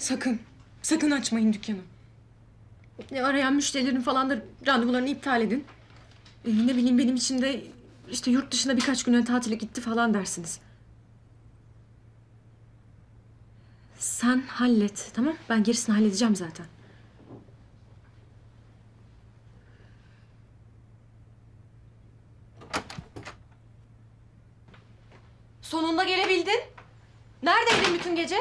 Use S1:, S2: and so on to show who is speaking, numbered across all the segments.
S1: Sakın açmayın dükkanı. Arayan müşterilerin falan da randevularını iptal edin. Ne bileyim benim için de işte yurt dışına birkaç güne tatile gitti falan dersiniz. Sen hallet, tamam? Ben gerisini halledeceğim zaten. Sonunda gelebildin. Neredeydin bütün gece?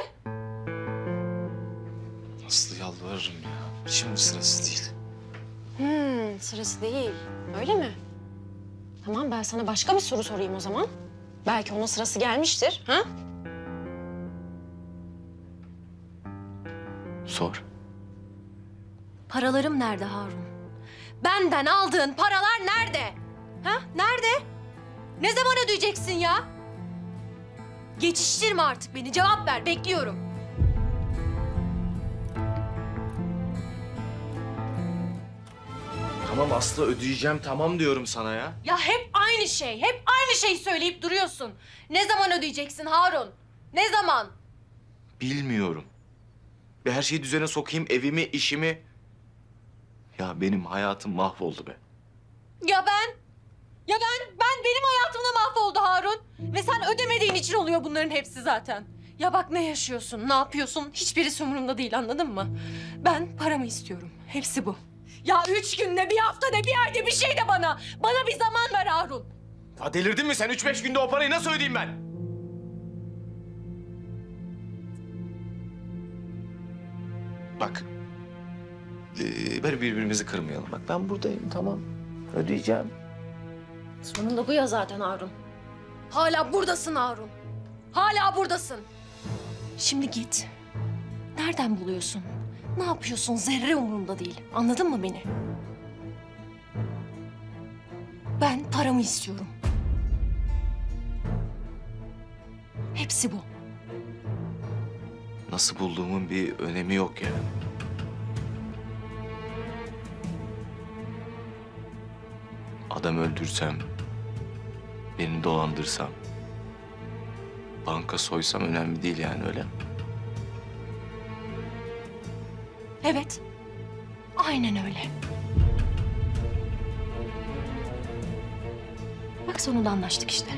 S2: Aslı yalvarırım ya. Şimdi sırası değil.
S3: Sırası değil. Öyle mi? Tamam, ben sana başka bir soru sorayım o zaman. Belki onun sırası gelmiştir, ha?
S2: Sor.
S1: Paralarım nerede Harun? Benden aldığın paralar nerede? Ha? Nerede? Ne zaman ödeyeceksin ya? Geçiştirme artık beni. Cevap ver. Bekliyorum.
S2: Tamam Aslı ödeyeceğim tamam diyorum sana ya.
S1: Ya hep aynı şey. Hep aynı şeyi söyleyip duruyorsun. Ne zaman ödeyeceksin Harun? Ne zaman?
S2: Bilmiyorum. Bir her şeyi düzene sokayım, evimi, işimi. Ya benim hayatım mahvoldu be.
S1: Ya ben? Benim hayatımda mahvoldu Harun. Ve sen ödemediğin için oluyor bunların hepsi zaten. Ya bak ne yaşıyorsun, ne yapıyorsun hiçbirisi umurumda değil anladın mı? Ben paramı istiyorum. Hepsi bu. Ya 3 günde, bir haftada, bir ayda bir şey de bana. Bana bir zaman ver Harun.
S2: Ya delirdin mi sen? 3-5 günde o parayı nasıl ödeyeyim ben? Bak. Böyle birbirimizi kırmayalım. Bak ben buradayım tamam. Ödeyeceğim.
S1: Sonunda bu ya zaten Harun. Hala buradasın Harun. Hala buradasın. Şimdi git. Nereden buluyorsun? Ne yapıyorsun? Zerre umurumda değil. Anladın mı beni? Ben paramı istiyorum. Hepsi bu.
S2: Nasıl bulduğumun bir önemi yok yani. Adam öldürsem, birini dolandırsam, banka soysam önemli değil yani öyle.
S1: Evet. Aynen öyle. Bak sonunda anlaştık işte.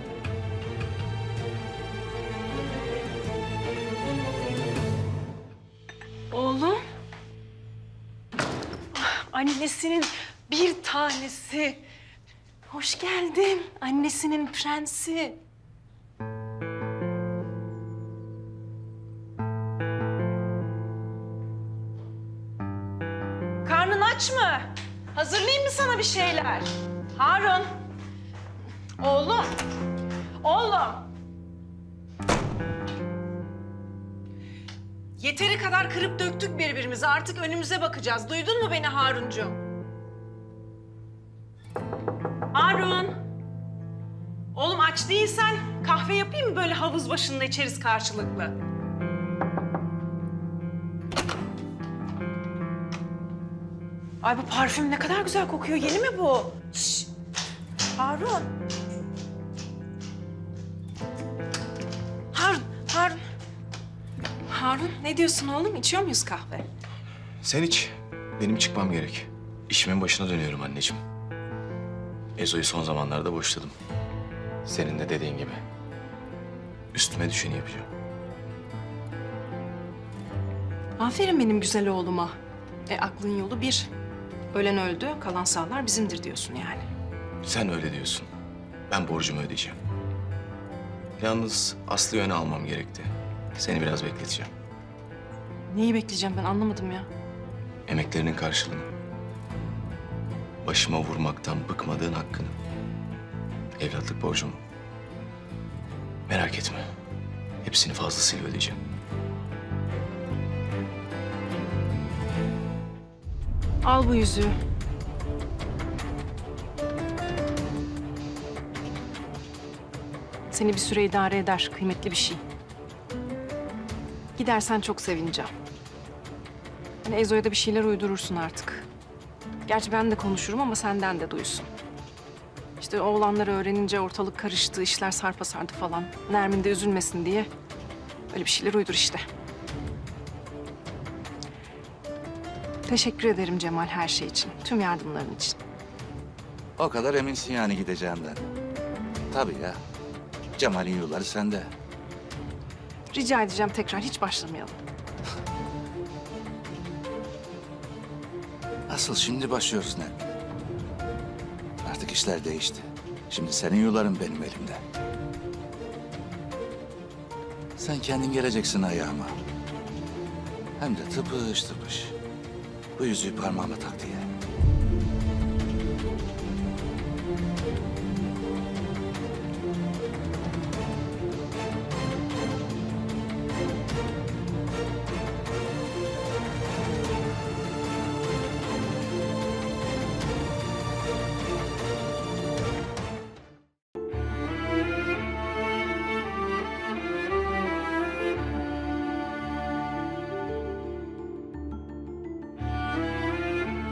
S4: Oğlum. Annesinin bir tanesi. Hoş geldin. Annesinin prensi. Karnın aç mı? Hazırlayayım mı sana bir şeyler? Harun. Oğlum. Oğlum. Yeteri kadar kırıp döktük birbirimizi. Artık önümüze bakacağız. Duydun mu beni Haruncuğum? Harun. Oğlum aç değilsen kahve yapayım mı böyle havuz başında içeriz karşılıklı? Ay bu parfüm ne kadar güzel kokuyor. Yeni mi bu? Şşş. Harun. Harun. Harun ne diyorsun oğlum? İçiyor muyuz kahve?
S2: Sen iç. Benim çıkmam gerek. İşimin başına dönüyorum anneciğim. Ezo'yu son zamanlarda boşladım. Senin de dediğin gibi. Üstüme düşeni yapacağım.
S4: Aferin benim güzel oğluma. Aklın yolu bir. Ölen öldü, kalan sağlar bizimdir diyorsun yani.
S2: Sen öyle diyorsun. Ben borcumu ödeyeceğim. Yalnız Aslı'yı öne almam gerekti. Seni biraz bekleteceğim.
S4: Neyi bekleyeceğim ben anlamadım ya.
S2: Emeklerinin karşılığını. Başıma vurmaktan bıkmadığın hakkını. Evlatlık borcumu. Merak etme. Hepsini fazlasıyla ödeyeceğim.
S4: Al bu yüzüğü. Seni bir süre idare eder, kıymetli bir şey. Gidersen çok sevineceğim. Hani Ezo'ya da bir şeyler uydurursun artık. Gerçi ben de konuşurum ama senden de duysun. İşte oğlanları öğrenince ortalık karıştı, işler sarpa sardı falan. Nermin de üzülmesin diye öyle bir şeyler uydur işte. Teşekkür ederim Cemal her şey için. Tüm yardımların için.
S5: O kadar eminsin yani gideceğimden. Tabii ya. Cemal'in yolları sende.
S4: Rica edeceğim tekrar hiç başlamayalım.
S5: Asıl şimdi başlıyoruz Nermin. Artık işler değişti. Şimdi senin yolların benim elimde. Sen kendin geleceksin ayağıma. Hem de tıpış tıpış. Bu yüzüğü parmağıma tak diye.